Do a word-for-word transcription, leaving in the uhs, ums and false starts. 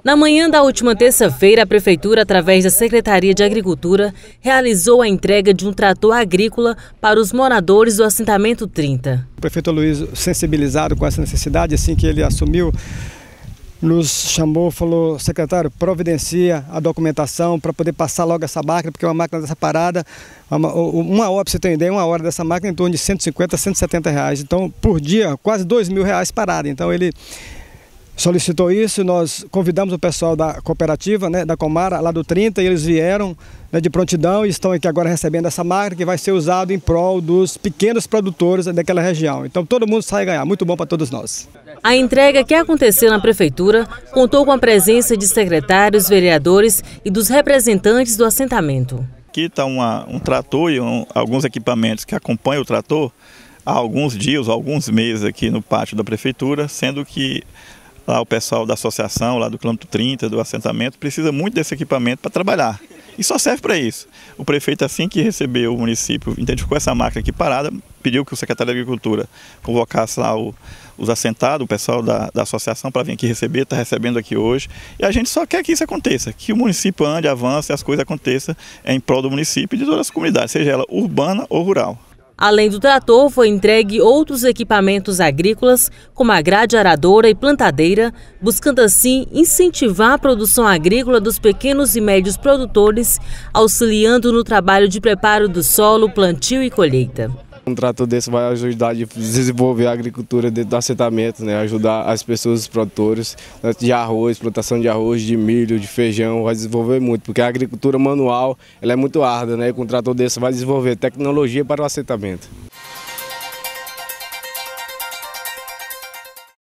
Na manhã da última terça-feira, a Prefeitura, através da Secretaria de Agricultura, realizou a entrega de um trator agrícola para os moradores do assentamento trinta. O prefeito Luiz, sensibilizado com essa necessidade, assim que ele assumiu, nos chamou, falou: secretário, providencia a documentação para poder passar logo essa máquina, porque uma máquina dessa parada, uma, uma hora, para você ter uma ideia, uma hora dessa máquina em torno de cento e cinquenta, cento e setenta reais. Então, por dia, quase dois mil reais parada. Então, ele solicitou isso, nós convidamos o pessoal da cooperativa, né, da Comara, lá do trinta, e eles vieram, né, de prontidão e estão aqui agora recebendo essa máquina que vai ser usada em prol dos pequenos produtores daquela região. Então todo mundo sai a ganhar, muito bom para todos nós. A entrega que aconteceu na Prefeitura contou com a presença de secretários, vereadores e dos representantes do assentamento. Aqui está um trator e um, alguns equipamentos que acompanham o trator há alguns dias, alguns meses aqui no pátio da Prefeitura, sendo que lá o pessoal da associação, lá do quilômetro trinta, do assentamento, precisa muito desse equipamento para trabalhar. E só serve para isso. O prefeito, assim que recebeu o município, identificou essa máquina aqui parada, pediu que o secretário de Agricultura convocasse lá o, os assentados, o pessoal da, da associação, para vir aqui receber, está recebendo aqui hoje. E a gente só quer que isso aconteça, que o município ande, avance e as coisas aconteçam em prol do município e de todas as comunidades, seja ela urbana ou rural. Além do trator, foi entregue outros equipamentos agrícolas, como a grade aradora e plantadeira, buscando assim incentivar a produção agrícola dos pequenos e médios produtores, auxiliando no trabalho de preparo do solo, plantio e colheita. Um trator desse vai ajudar a desenvolver a agricultura dentro do assentamento, né? Ajudar as pessoas, os produtores, de arroz, plantação de arroz, de milho, de feijão, vai desenvolver muito, porque a agricultura manual ela é muito árdua, né? Com um trator desse vai desenvolver tecnologia para o assentamento.